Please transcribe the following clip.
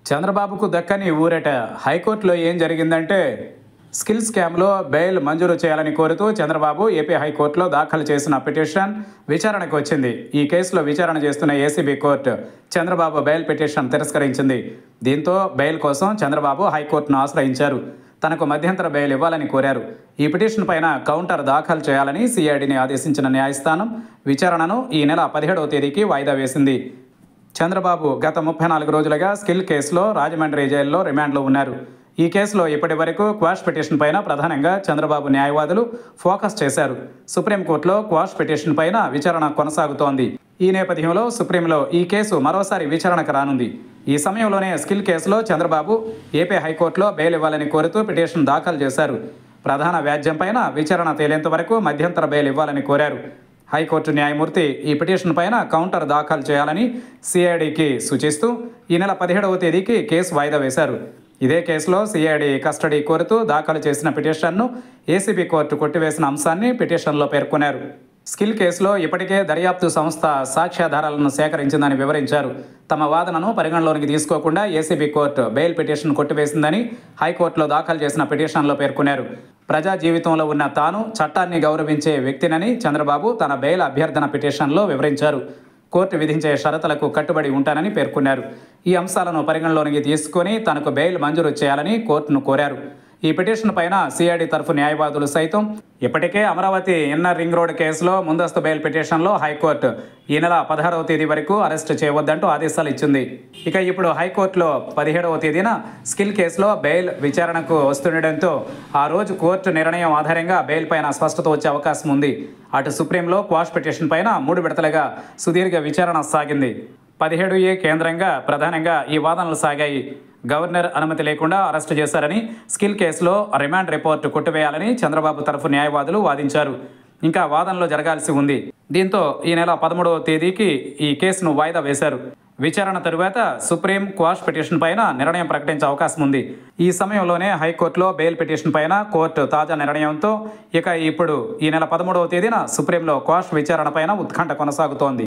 చంద్రబాబుకు దక్కని ఊరట. హైకోర్టులో ఏం జరిగిందంటే, స్కిల్ స్కామ్లో బెయిల్ మంజూరు చేయాలని కోరుతూ చంద్రబాబు ఏపీ హైకోర్టులో దాఖలు చేసిన పిటిషన్ విచారణకు వచ్చింది. ఈ కేసులో విచారణ చేస్తున్న ACB court Chandrababu bail petition తిరస్కరించింది. దీంతో బెయిల్ కోసం చంద్రబాబు హైకోర్టును ఆశ్రయించారు. తనకు మధ్యంతర బెయిల్ ఇవ్వాలని కోరారు. ఈ పిటిషన్ పైన కౌంటర్ దాఖలు చేయాలని సిఐడిని ఆదేశించిన న్యాయస్థానం విచారణను ఈ నెల 17వ తేదీకి వాయిదా వేసింది. చంద్రబాబు గత 34 రోజులుగా స్కిల్ కేసులో రాజమండ్రి జైల్లో రిమాండ్లో ఉన్నారు. ఈ కేసులో ఇప్పటి వరకు క్వాష్ పిటిషన్ పైన ప్రధానంగా చంద్రబాబు న్యాయవాదులు ఫోకస్ చేశారు. సుప్రీంకోర్టులో క్వాష్ పిటిషన్ పైన విచారణ కొనసాగుతోంది. ఈ నేపథ్యంలో సుప్రీంలో ఈ కేసు మరోసారి విచారణకు రానుంది. ఈ సమయంలోనే స్కిల్ కేసులో చంద్రబాబు ఏపీ హైకోర్టులో బెయిల్ ఇవ్వాలని కోరుతూ పిటిషన్ దాఖలు చేశారు. ప్రధాన వ్యాజ్యం పైన విచారణ తేలేంత వరకు మధ్యంతర బెయిల్ ఇవ్వాలని కోరారు. హైకోర్టు న్యాయమూర్తి ఈ పిటిషన్ పైన కౌంటర్ దాఖలు చేయాలని సిఐడికి సూచిస్తూ ఈ నెల 17వ తేదీకి కేసు వాయిదా వేశారు. ఇదే కేసులో సిఐడి కస్టడీ కోరుతూ దాఖలు చేసిన పిటిషన్ను ఏసీబీ కోర్టు కొట్టివేసిన అంశాన్ని పిటిషన్లో పేర్కొన్నారు. స్కిల్ కేసులో ఇప్పటికే దర్యాప్తు సంస్థ సాక్ష్యాధారాలను సేకరించిందని వివరించారు. తమ వాదనను పరిగణలోనికి తీసుకోకుండా ఏసీబీ కోర్టు బెయిల్ పిటిషన్ కొట్టివేసిందని హైకోర్టులో దాఖలు చేసిన పిటిషన్లో పేర్కొన్నారు. ప్రజా జీవితంలో ఉన్న తాను చట్టాన్ని గౌరవించే వ్యక్తినని చంద్రబాబు తన బెయిల్ అభ్యర్థన పిటిషన్లో వివరించారు. కోర్టు విధించే షరతులకు కట్టుబడి ఉంటానని పేర్కొన్నారు. ఈ అంశాలను పరిగణలోనికి తీసుకొని తనకు బెయిల్ మంజూరు చేయాలని కోర్టును కోరారు. ఈ పిటిషన్ పైన సిఐడి తరఫు న్యాయవాదులు సైతం ఇప్పటికే అమరావతి ఇన్నర్ రింగ్ రోడ్ కేసులో ముందస్తు బెయిల్ పిటిషన్లో హైకోర్టు ఈ నెల 16వ తేదీ వరకు అరెస్టు చేయవద్దంటూ ఆదేశాలు ఇచ్చింది. ఇక ఇప్పుడు హైకోర్టులో 17వ తేదీన స్కిల్ కేసులో బెయిల్ విచారణకు వస్తుండటంతో ఆ రోజు కోర్టు నిర్ణయం ఆధారంగా బెయిల్ పైన స్పష్టత వచ్చే అవకాశం ఉంది. అటు సుప్రీంలో క్వాష్ పిటిషన్ పైన 3 విడతలుగా సుదీర్ఘ విచారణ సాగింది. 17A కేంద్రంగా ప్రధానంగా ఈ వాదనలు సాగాయి. గవర్నర్ అనుమతి లేకుండా అరెస్టు చేశారని, స్కిల్ కేసులో రిమాండ్ రిపోర్టు కొట్టివేయాలని చంద్రబాబు తరఫు న్యాయవాదులు వాదించారు. ఇంకా వాదనలు జరగాల్సి ఉంది. దీంతో ఈ నెల 13వ తేదీకి ఈ కేసును వాయిదా వేశారు. విచారణ తరువాత సుప్రీం క్వాష్ పిటిషన్ పైన నిర్ణయం ప్రకటించే అవకాశం ఉంది. ఈ సమయంలోనే హైకోర్టులో బెయిల్ పిటిషన్ పైన కోర్టు తాజా నిర్ణయంతో ఇక ఇప్పుడు ఈ నెల 13వ తేదీన సుప్రీంలో క్వాష్ విచారణ పైన ఉత్కంఠ కొనసాగుతోంది.